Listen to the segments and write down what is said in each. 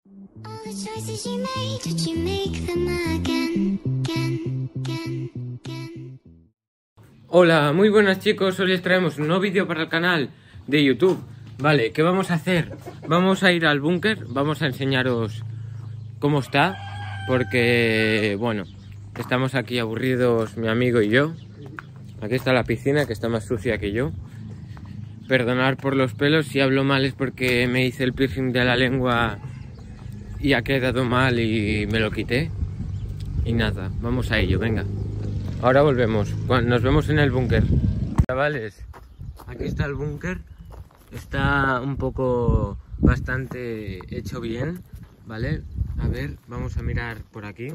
All the choices you made, did you make them again? Hola, muy buenas chicos, hoy les traemos un nuevo vídeo para el canal de YouTube. Vale, ¿qué vamos a hacer? Vamos a ir al búnker, vamos a enseñaros cómo está, porque, bueno, estamos aquí aburridos mi amigo y yo. Aquí está la piscina, que está más sucia que yo. Perdonad por los pelos, si hablo mal es porque me hice el piercing de la lengua y ha quedado mal y me lo quité. Y nada, vamos a ello, venga. Ahora volvemos, nos vemos en el búnker. Chavales, aquí está el búnker. Está un poco bastante hecho bien, ¿vale? A ver, vamos a mirar por aquí.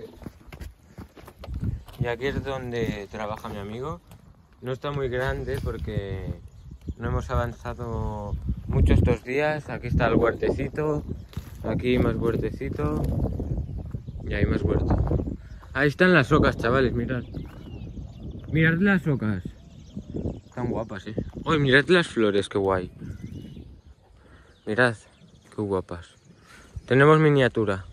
Y aquí es donde trabaja mi amigo. No está muy grande porque no hemos avanzado mucho estos días. Aquí está el huertecito, aquí más huertecito y ahí más huerto. Ahí están las ocas, chavales, mirad. Mirad las ocas. Están guapas, ¿eh? Uy, mirad las flores, qué guay. Mirad, qué guapas. Tenemos miniatura.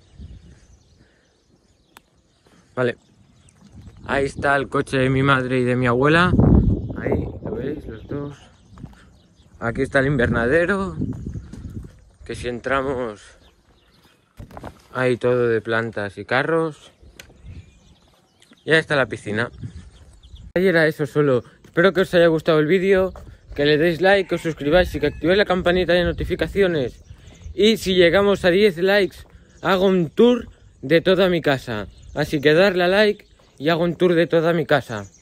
Vale. Ahí está el coche de mi madre y de mi abuela. Ahí, ¿lo veis? Los dos. Aquí está el invernadero. Que si entramos... hay todo de plantas y carros. Y ahí está la piscina. Ahí era eso solo. Espero que os haya gustado el vídeo, que le deis like, que os suscribáis y que activéis la campanita de notificaciones. Y si llegamos a 10 likes, hago un tour de toda mi casa. Así que darle a like y hago un tour de toda mi casa.